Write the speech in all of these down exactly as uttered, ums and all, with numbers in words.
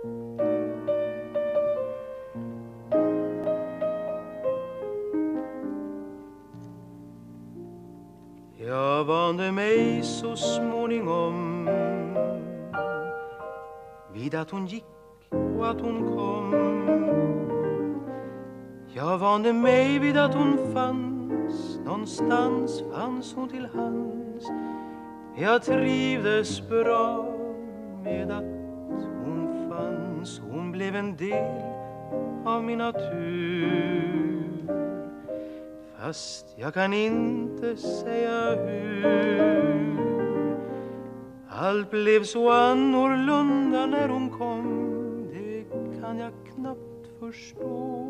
Jag vande mig så småningom vid att hon gick och att hon kom. Jag vande mig vid att hon fanns, någonstans fanns hon till hands. Jag trivdes bra med att hon fanns. Hon blev en del av min natur, fast jag kan inte säga hur. Allt blev så annorlunda när hon kom, det kan jag knappt förstå.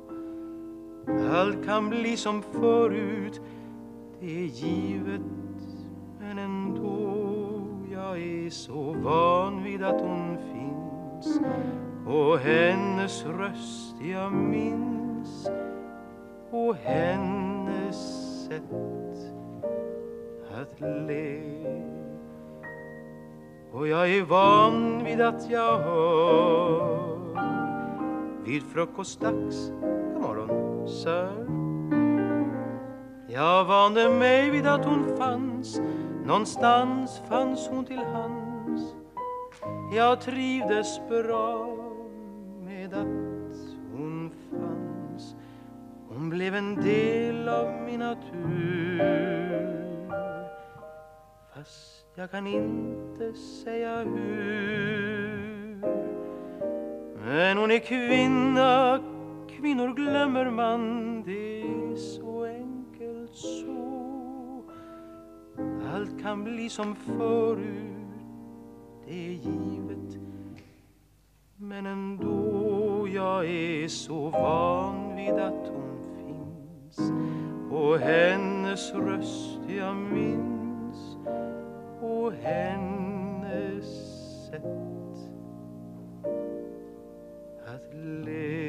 Allt kan bli som förut, det är givet, men ändå. Jag är så van vid att hon finns, och hennes röst jag minns, och hennes sätt att le. Och jag är van vid att jag hör vid frukostdags: god morgon, sir. Jag vande mig vid att hon fanns, någonstans fanns hon till hands. Jag trivdes bra med att hon fanns. Hon blev en del av min natur, fast jag kan inte säga hur. Men hon är kvinna, kvinnor glömmer man, det är så enkelt så. Allt kan bli som förut, det är givet, men ändå. Jag är så van vid att hon finns, och hennes röst jag minns, och hennes sätt att le.